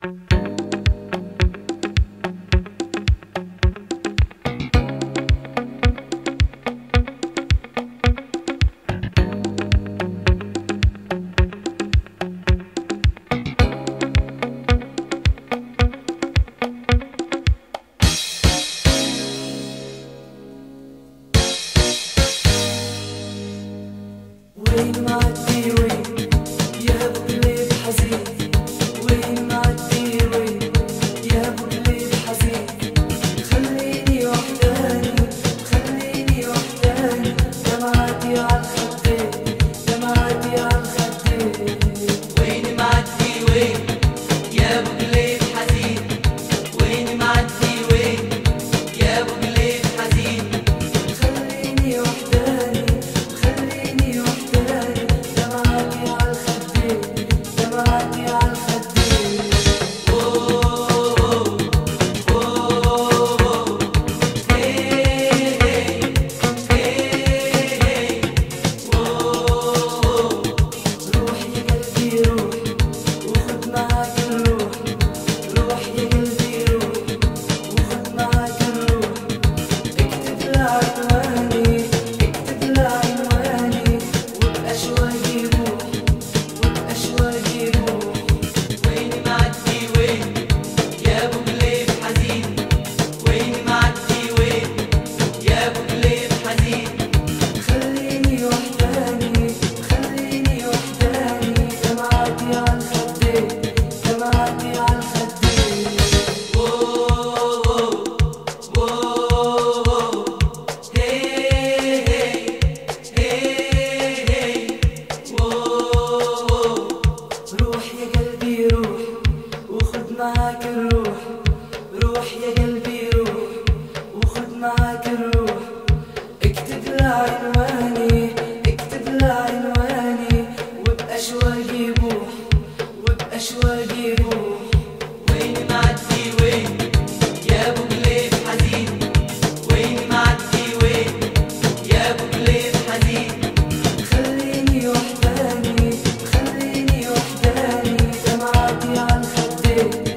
وين معدي وين يا ابو قلب حزين، وين معدي وين يا ابو قلب حزين، خليني وحداني خليني وحداني، دمعتي عالخدين دمعتي عالخدين. وين معدي وين يا ابو قلب حزين، وين معدي وين يا ابو قلب حزين، خليني وحداني خليني وحداني، دمعتي عالخدين دمعتي عالخدين. روح يا قلبي روح وخد معاك الروح، روح يا قلبي روح وخد معاك الروح، اكتب لعنواني اكتب لعنواني، وبأشواقي روح وبأشواقي روح. وين معدي وين يا ابو قلب حزين، وين معدي وين يا ابو قلب حزين، خليني وحداني خليني وحداني، دمعتي عالخدين دمعتي عالخدين. روح يا قلبي روح وخد معاك الروح، روح يا قلبي روح وخد معاك الروح، اكتب لعنواني اكتب لعنواني، وبأشواقي روح وبأشواقي روح. وين معدي وين يا ابو قلب حزين، وين معدي وين يا ابو قلب حزين، خليني وحداني خليني وحداني، دمعتي عالخدين